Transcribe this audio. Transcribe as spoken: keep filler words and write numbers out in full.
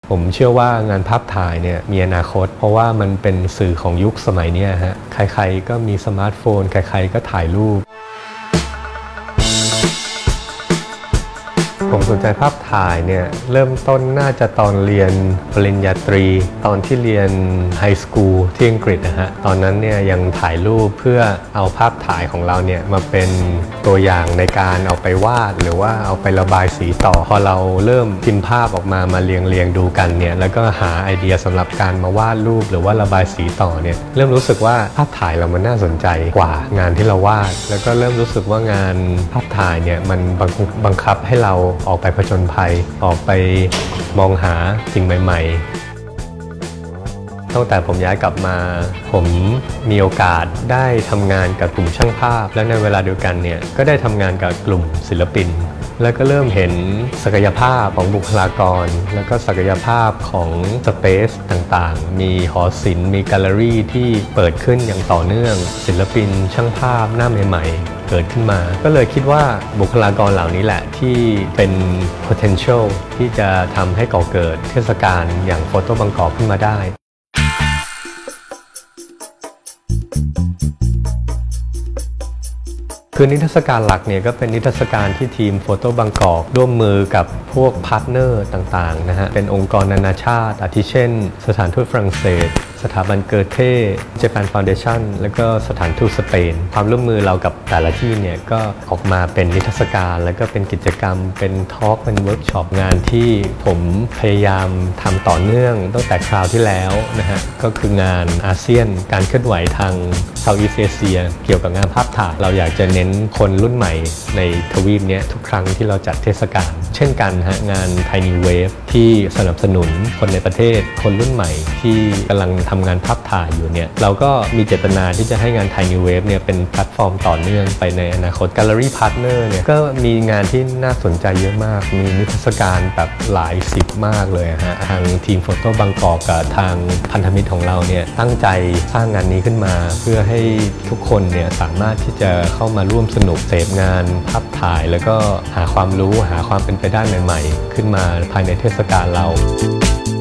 ผมเชื่อว่างานภาพถ่ายเนี่ยมีอนาคตเพราะว่ามันเป็นสื่อของยุคสมัยนี้ฮะใครๆก็มีสมาร์ทโฟนใครๆก็ถ่ายรูปผมสนใจภาพถ่ายเนี่ยเริ่มต้นน่าจะตอนเรียนปริญญาตรีตอนที่เรียนไฮสคูลที่อังกฤษนะฮะตอนนั้นเนี่ยยังถ่ายรูปเพื่อเอาภาพถ่ายของเราเนี่ยมาเป็นตัวอย่างในการเอาไปวาดหรือว่าเอาไประบายสีต่อพอเราเริ่มพิมพ์ภาพออกมามาเรียงเรียงดูกันเนี่ยแล้วก็หาไอเดียสำหรับการมาวาดรูปหรือว่าระบายสีต่อเนี่ยเริ่มรู้สึกว่าภาพถ่ายเรามันน่าสนใจกว่างานที่เราวาดแล้วก็เริ่มรู้สึกว่างานภาพถ่ายเนี่ยมันบังคับให้เราออกไปผจญภัยออกไปมองหาสิ่งใหม่ๆตั้งแต่ผมย้ายกลับมาผมมีโอกาสได้ทำงานกับกลุ่มช่างภาพและในเวลาเดียวกันเนี่ยก็ได้ทำงานกับกลุ่มศิลปินแล้วก็เริ่มเห็นศักยภาพของบุคลากรแล้วก็ศักยภาพของสเปซต่างๆมีหอศิลป์มีแกลเลอรี่ที่เปิดขึ้นอย่างต่อเนื่องศิลปินช่างภาพหน้าใหม่ๆเกิดขึ้นมาก็เลยคิดว่าบุคลากรเหล่านี้แหละที่เป็น potential ที่จะทำให้ก่อเกิดเทศกาลอย่างโฟโต้บางกอกขึ้นมาได้คือนิทรรศการหลักเนี่ยก็เป็นนิทรรศการที่ทีมโฟโต้บางกอกร่วมมือกับพวกพาร์ทเนอร์ต่างๆนะฮะเป็นองค์กรนานาชาติอาทิเช่นสถานทูตฝรั่งเศสสถาบันเกอเท่ Japan Foundation แล้วก็สถานทูตสเปนความร่วมมือเรากับแต่ละที่เนี่ยก็ออกมาเป็นนิทรรศการแล้วก็เป็นกิจกรรมเป็นทอล์กเป็นเวิร์กช็อปงานที่ผมพยายามทำต่อเนื่องตั้งแต่คราวที่แล้วนะฮะก็คืองานอาเซียนการเคลื่อนไหวทางเซาท์อีสต์เอเชียเกี่ยวกับงานภาพถ่ายเราอยากจะเน้นคนรุ่นใหม่ในทวีปนี้ทุกครั้งที่เราจัดเทศกาลเช่นกันฮะงาน Tiny Wave ที่สนับสนุนคนในประเทศคนรุ่นใหม่ที่กำลังทำงานภาพถ่ายอยู่เนี่ยเราก็มีเจตนาที่จะให้งาน Tiny Wave เนี่ยเป็นแพลตฟอร์มต่อเนื่องไปในอนาคต Gallery Partner เนี่ยก็มีงานที่น่าสนใจเยอะมากมีนิทรรศการแบบหลายสิบมากเลยฮะทางทีมโฟโต้บางกอกกับทางพันธมิตรของเราเนี่ยตั้งใจสร้างงานนี้ขึ้นมาเพื่อให้ทุกคนเนี่ยสามารถที่จะเข้ามาร่วมสนุกเสพงานภาพถ่ายแล้วก็หาความรู้หาความเป็นไปได้ใหม่ๆขึ้นมาภายในเทศกาลเรา